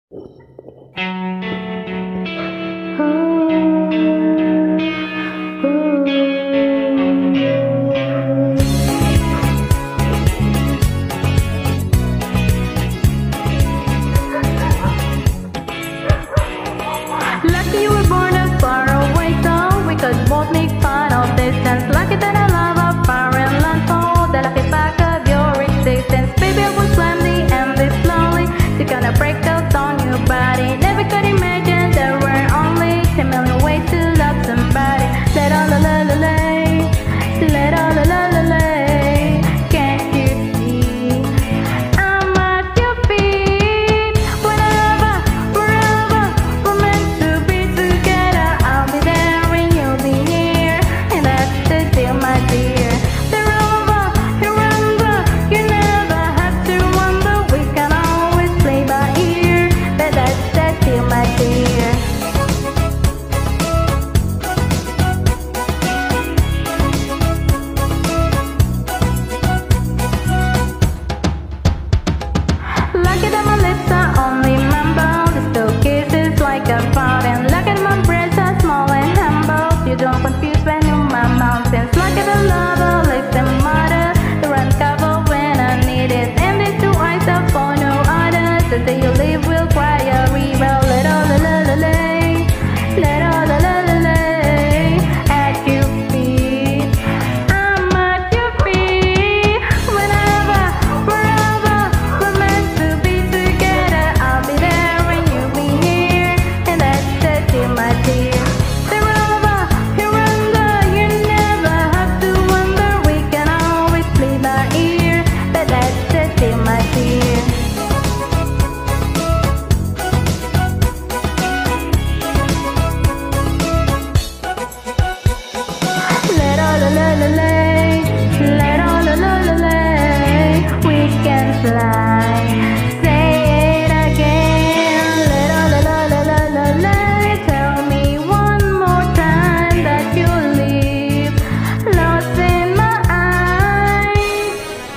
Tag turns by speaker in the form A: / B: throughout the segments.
A: Lucky you were born a far away, so we could both make fun of distance. Lucky that I love a foreign land, so the lucky fact of your existence. Baby, I will climb the endless slowly to gonna break out on your body. Never could imagine there were only 10 million ways to love somebody. Let all la la la lay, let all la la la lay. Can't you see I'm at your feet? Whenever, wherever we're meant to be together, I'll be there when you'll be near, and that's the deal, my dear. They're over, you're under, you never have to wonder. We can always play by ear, but that's the deal, my dear. Lucky that my lips are only mumble, the still kisses like a fountain. Lucky that my breasts are small and humble, you don't confuse when you're my mountains. Lucky the lover lives and mother, the run cover when I need it. And these two eyes are for no others, the day you leave will cry a river. Let all la la la lay, let all la la la lay at your feet. I'm at your feet. Whenever, wherever we're meant to be together, I'll be there when you'll be here, and that's the deal, my dear. They're over, you're under, you never have to wonder. We can always play by ear, but that's the deal, my dear. Let all la la la lay, let all la la la lay. We can fly. Say it again. Let all la la la la la lay. Tell me one more time that you leave, lost in my eyes.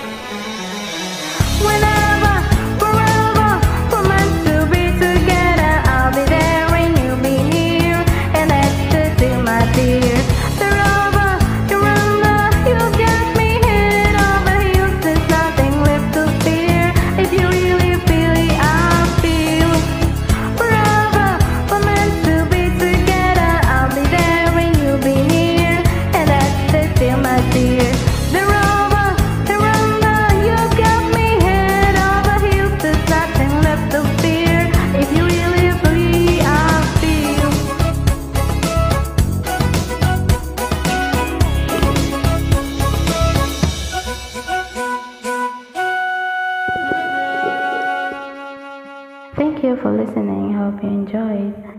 A: Whenever, wherever we're meant to be together, I'll be there when you'll be near, and that's the deal, my dear. They're over, you're under, you got me head over heels. There's nothing left to fear. If you really feel it, I'll feel. Forever, we're meant to be together, I'll be there when you'll be near, and that's the deal, my dear. They're over, they're under, you got me head over heels. There's nothing left to fear. If you really feel it, I'll feel. Thank you for listening. Hope you enjoyed.